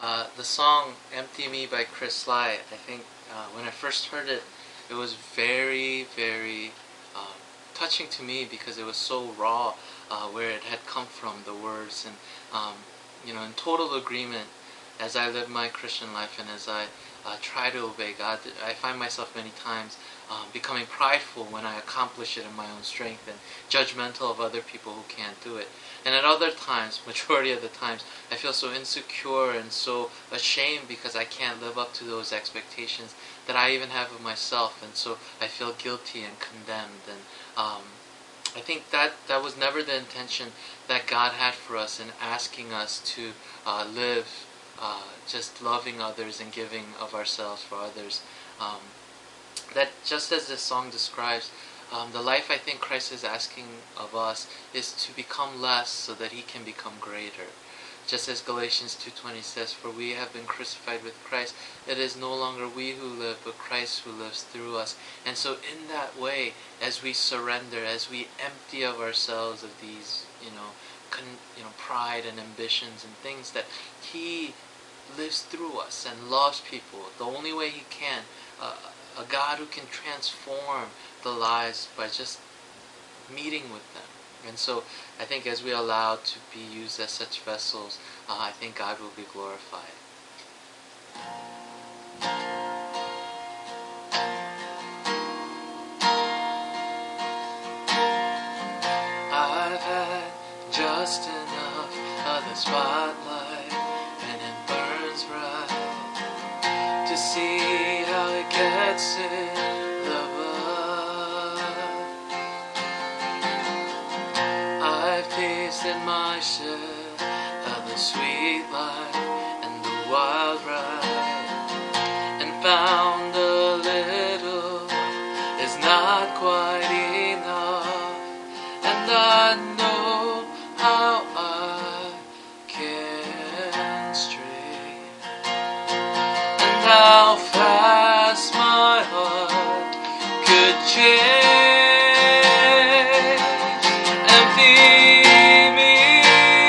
The song "Empty Me" by Chris Sly. I think when I first heard it, it was very, very touching to me because it was so raw, where it had come from, the words, and in total agreement as I live my Christian life and as I try to obey God. I find myself many times becoming prideful when I accomplish it in my own strength and judgmental of other people who can't do it. And at other times, majority of the times, I feel so insecure and so ashamed because I can't live up to those expectations that I even have of myself, and so I feel guilty and condemned. And I think that was never the intention that God had for us in asking us to live just loving others and giving of ourselves for others. That just as this song describes, the life I think Christ is asking of us is to become less so that He can become greater. Just as Galatians 2:20 says, "For we have been crucified with Christ. It is no longer we who live, but Christ who lives through us." And so in that way, as we surrender, as we empty of ourselves of these, pride and ambitions and things, that He lives through us and loves people the only way He can. A God who can transform the lives by just meeting with them. And so I think as we allow to be used as such vessels, I think God will be glorified. I've had just enough of the spotlight, and it burns bright to see how it gets in the blood. I've tasted my share of the sweet life and the wild ride, and found a little is not quite enough, and I know how I can stray, and how fast my heart could change. Empty me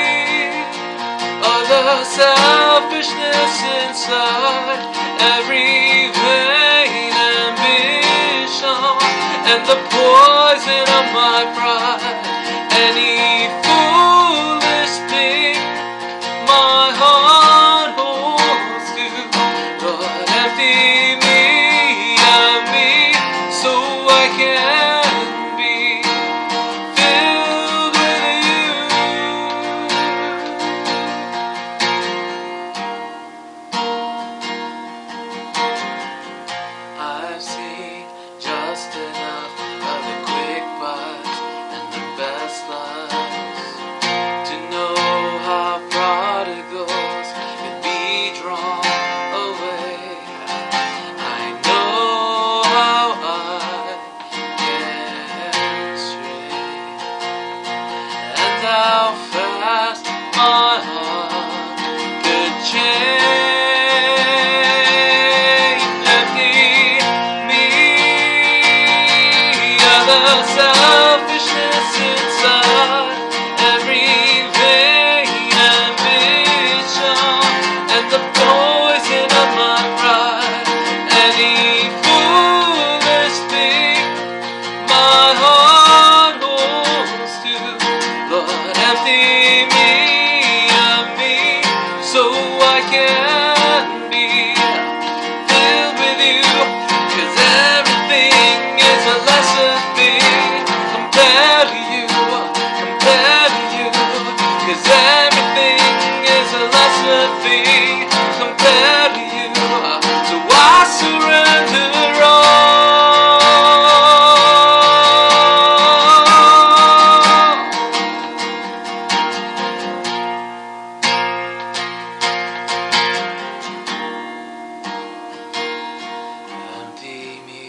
of the selfishness inside, every vain ambition, and the poison of my pride. Any foolish thing my heart holds to, Lord, empty me of me so I can be filled with you. I've seen just enough of the quick buys and the best lives to know how prodigals can be drawn away. I know how I can stray, and how fast my heart could change. Empty me of the selfishness inside, every vain ambition, and the poison of my pride. Any foolish thing my heart holds to, Lord, empty me of me so I can be filled with you. 'Cause everything is a lesser thing compared to you, compared to you. 'Cause everything is a lesser thing compared to you. So I surrender all. Empty me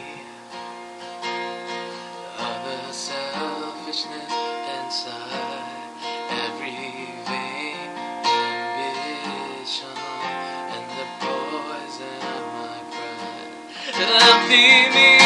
of the selfishness inside, every vain ambition, and the poison of my pride. Empty me